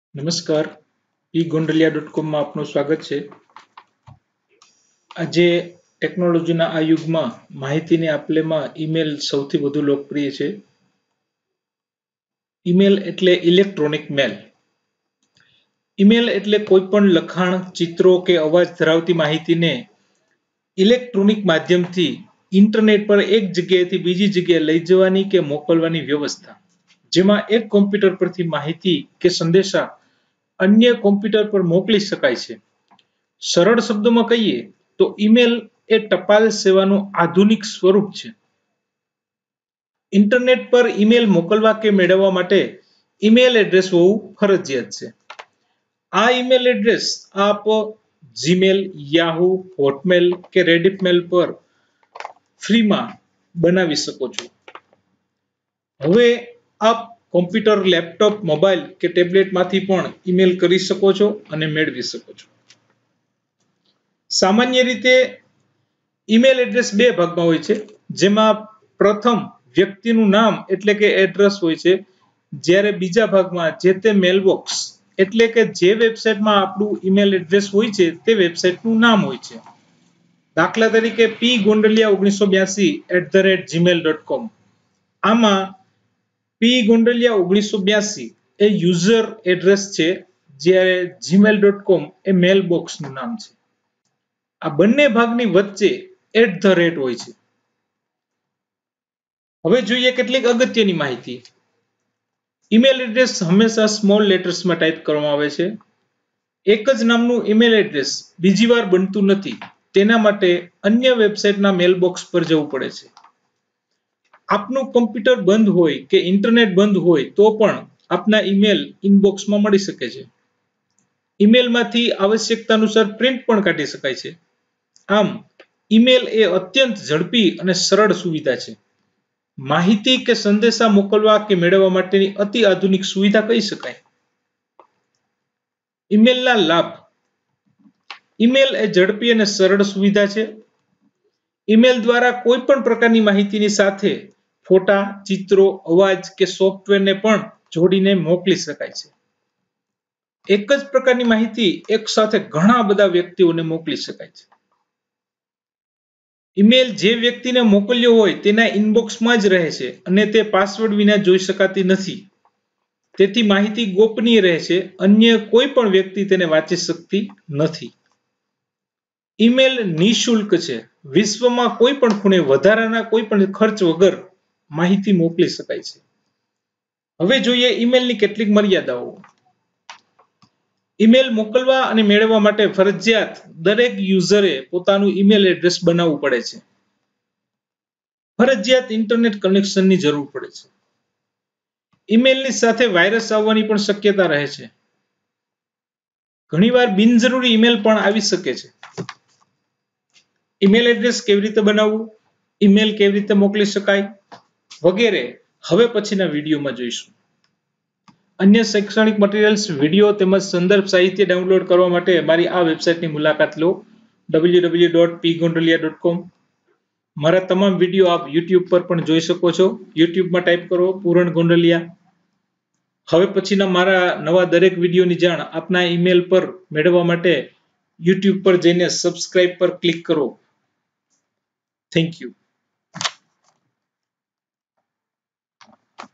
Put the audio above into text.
નમસ્કાર, eGondalia.com માં આપનું સ્વાગત છે. આજે ટેકનોલોજીના આ યુગમાં માહિતીની આપલેમાં ઈમેલ સૌથી વધુ લોકપ્રિય છે. ઈમેલ એટલે ઇલેક્ટ્રોનિક મેલ. ઈમેલ એટલે કોઈ પણ લખાણ, ચિત્રો કે અવાજ ધરાવતી માહિતીને ઇલેક્ટ્રોનિક માધ્યમથી ઇન્ટરનેટ પર એક જગ્યાએથી બીજી જગ્યાએ લઈ જવાની કે મોકલવાની વ્યવસ્થા. જેમાં એક કોમ્પ્યુટર પરથી માહિતી કે સંદેશા અન્ય કોમ્પ્યુટર પર મોકલી શકાય છે. સરળ શબ્દોમાં કહીએ તો ઈમેલ એ ટપાલ સેવાનું આધુનિક સ્વરૂપ છે. ઇન્ટરનેટ પર ઈમેલ મોકલવા કે મેળવવા માટે ઈમેલ એડ્રેસ હોવું ફરજિયાત છે. આ ઈમેલ એડ્રેસ આપ જીમેલ, યાહૂ, હોટમેલ કે રેડિફમેલ પર ફ્રીમાં બનાવી શકો છો. હવે આપ કોમ્પ્યુટર, લેપટોપ, મોબાઈલ કે ટેબ્લેટમાંથી પણ ઈમેલ કરી શકો છો અને મેળવી શકો છો. સામાન્ય રીતે ઈમેલ એડ્રેસ બે ભાગમાં હોય છે, જેમાં પ્રથમ વ્યક્તિનું નામ એટલે કે એડ્રેસ હોય છે, જ્યારે બીજા ભાગમાં જે તે મેલબોક્સ એટલે કે જે વેબસાઇટમાં આપણું ઈમેલ એડ્રેસ હોય છે તે વેબસાઇટનું નામ હોય છે. દાખલા તરીકે pgondalia1982@gmail.com. આમાં pgondalia1982 એ યુઝર એડ્રેસ છે, જ્યારે gmail.com એ મેલબોક્સનું નામ છે. આ બંને ભાગની વચ્ચે @ હોય છે. હવે જોઈએ કેટલીક અગત્યની માહિતી. ઈમેલ એડ્રેસ હંમેશા સ્મોલ લેટર્સમાં ટાઈપ કરવામાં આવે છે. એક જ નામનું ઈમેલ એડ્રેસ બીજી વાર બનતું નથી. તેના માટે અન્ય વેબસાઇટના મેલબોક્સ પર જવું પડે છે. આપનું કમ્પ્યુટર બંધ હોય કે ઇન્ટરનેટ બંધ હોય તો પણ આપના ઈમેલ ઇનબોક્સમાં મળી શકે છે. ઈમેલમાંથી આવશ્યકતા અનુસાર પ્રિન્ટ પણ કાઢી શકાય છે. આમ ઈમેલ એ અત્યંત ઝડપી અને સરળ સુવિધા છે. માહિતી કે સંદેશા મોકલવા કે મેળવવા માટેની અતિ આધુનિક સુવિધા કહી શકાય. ઈમેલના લાભ. ઈમેલ એ ઝડપી અને સરળ સુવિધા છે. ઈમેલ દ્વારા કોઈ પણ પ્રકારની માહિતીની સાથે ફોટા, ચિત્રો, અવાજ કે સોફ્ટવેરને પણ જોડીને મોકલી શકાય છે. એક જ પ્રકારની માહિતી એક સાથે ઘણા બધા વ્યક્તિઓને મોકલી શકાય છે. ઈમેલ જે વ્યક્તિને મોકલ્યો હોય તેના ઇનબોક્સમાં જ રહે છે અને તે પાસવર્ડ વિના જોઈ શકાતી નથી. તેથી માહિતી ગોપનીય રહે છે. અન્ય કોઈ પણ વ્યક્તિ તેને વાંચી શકતી નથી. ઈમેલ નિઃશુલ્ક છે. વિશ્વમાં કોઈ પણ ખૂણે વધારાના કોઈ પણ ખર્ચ વગર માહિતી મોકલી શકાય છે. હવે જોઈએ ઈમેલની કેટલીક મર્યાદાઓ. ઈમેલ મોકલવા અને મેળવવા માટે ફરજિયાત દરેક યુઝરે પોતાનું ઈમેલ એડ્રેસ બનાવવું પડે છે. ફરજિયાત ઇન્ટરનેટ કનેક્શનની જરૂર પડે છે. ઈમેલની સાથે વાયરસ આવવાની પણ શક્યતા રહે છે. ઘણીવાર બિનજરૂરી ઈમેલ પણ આવી શકે છે. ઈમેલ એડ્રેસ કેવી રીતે બનાવવું, ઈમેલ કેવી રીતે મોકલી શકાય વગેરે હવે પછીના વિડીયોમાં જોઈશું. અન્ય શૈક્ષણિક મટીરિયલ્સ, વિડીયો તેમજ સંદર્ભ સાહિત્ય ડાઉનલોડ કરવા માટે મારી આ વેબસાઇટની મુલાકાત લો www.pgondalia.com. મારા તમામ વિડીયો આપ YouTube પર પણ જોઈ શકો છો. YouTubeમાં ટાઈપ કરો પૂરણ ગોંડલિયા. હવે પછીના મારા નવા દરેક વિડીયોની જાણ આપના ઈમેલ પર મેળવવા માટે YouTube પર જઈને સબસ્ક્રાઇબ પર ક્લિક કરો. Thank you.